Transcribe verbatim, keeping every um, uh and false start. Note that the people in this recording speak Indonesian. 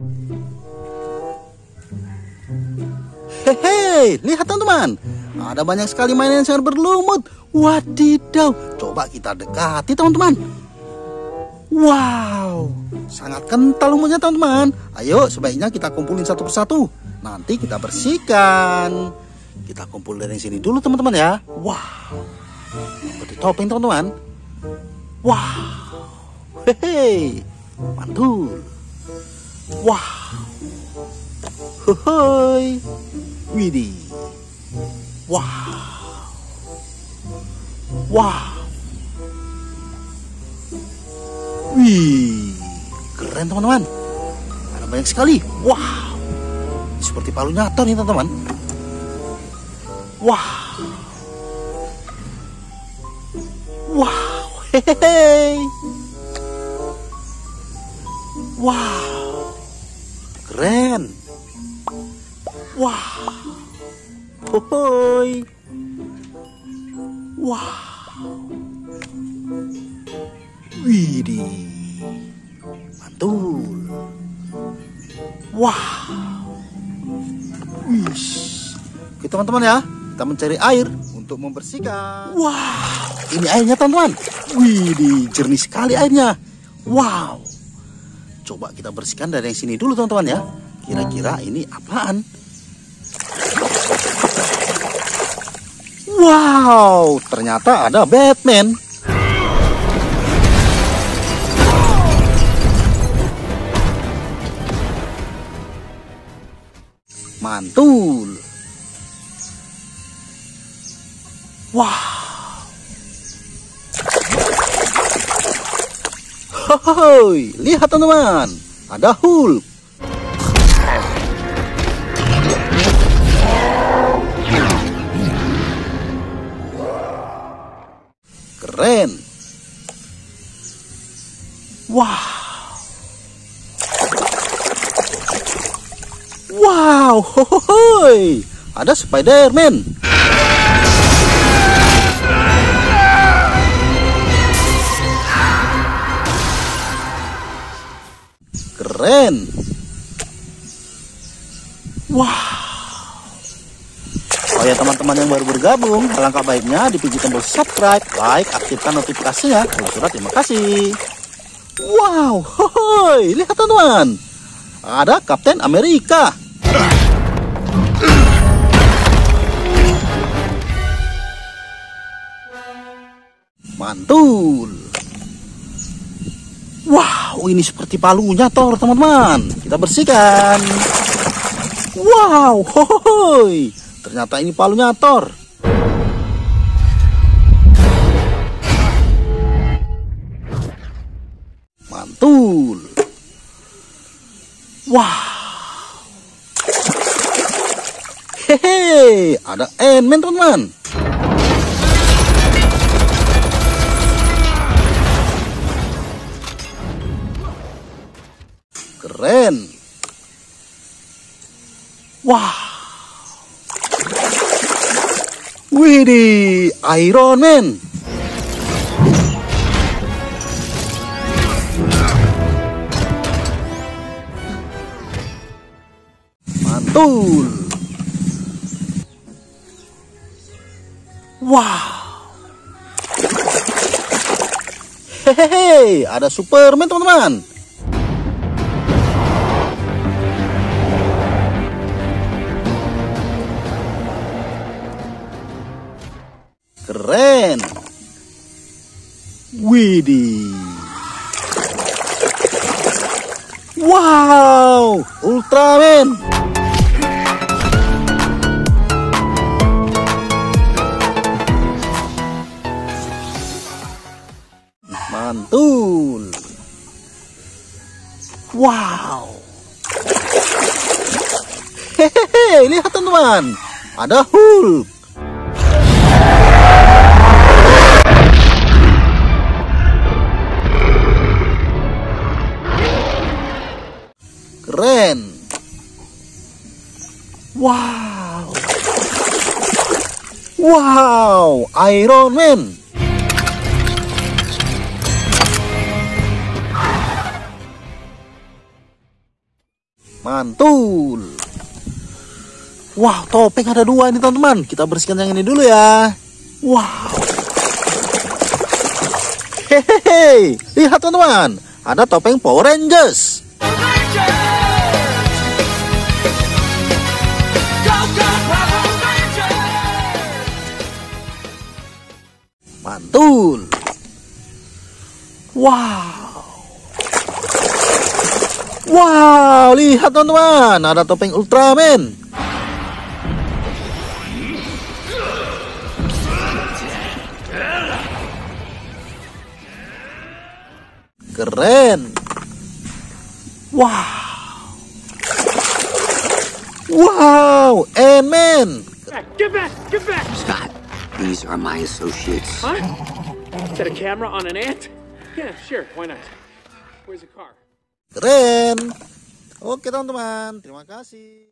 Hehe, lihat teman-teman, ada banyak sekali mainan yang sangat berlumut. Wadidaw, coba kita dekati teman-teman. Wow, sangat kental lumutnya teman-teman. Ayo sebaiknya kita kumpulin satu persatu, nanti kita bersihkan. Kita kumpul dari sini dulu teman-teman ya. Wow, seperti topeng teman-teman. Wow, hehe, mantul. Wow, hohoi, widih. Wow, wow, wih, keren teman-teman. Ada banyak sekali. Wow, seperti palu nyator nih teman-teman. Wow, wow, hehehe. Wow, keren. Wow, hohoi. Wow, widih, mantul. Wow, wish. Oke teman-teman ya, kita mencari air untuk membersihkan. Wow, ini airnya teman-teman. Widih, jernih sekali airnya. Wow, coba kita bersihkan dari yang sini dulu teman-teman ya. Kira-kira ini apaan? Wow, ternyata ada Batman. Mantul. Wow. Hohoi, lihat teman-teman, ada Hulk. Keren. Wow. Wow, hohoi, ada Spider-Man. Keren. Wow. Oh ya teman-teman yang baru bergabung, alangkah baiknya dipijit tombol subscribe, like, aktifkan notifikasinya. Surat terima kasih. Wow, hohoi, lihat teman-teman, ada Kapten Amerika. Mantul. Wow, ini seperti palunya Thor teman-teman. Kita bersihkan. Wow, hohoi, ternyata ini palunya Thor. Mantul. Wow. Hehe, ada Ant-Man teman-teman. Keren. Wow. Widih, Iron Man. Mantul. Wow. Hehehe, ada Superman teman-teman. Keren. Widih. Wow, Ultraman. Mantul. Wow. Hehehe, lihat teman-teman, ada Hulk. Keren. Wow. Wow, Iron Man. Mantul. Wow, topeng ada dua ini teman-teman. Kita bersihkan yang ini dulu ya. Wow. Hehehe. Lihat teman-teman, ada topeng Power Rangers. Mantul. Wow. Wow, lihat teman-teman, ada topeng Ultraman. Keren. Wow. Wow, Ant-Man. Get back, get back. Scott, these are my associates. Huh? Set a camera on an ant? Yeah, sure, why not? Where's the car? Keren. Oke teman-teman, terima kasih.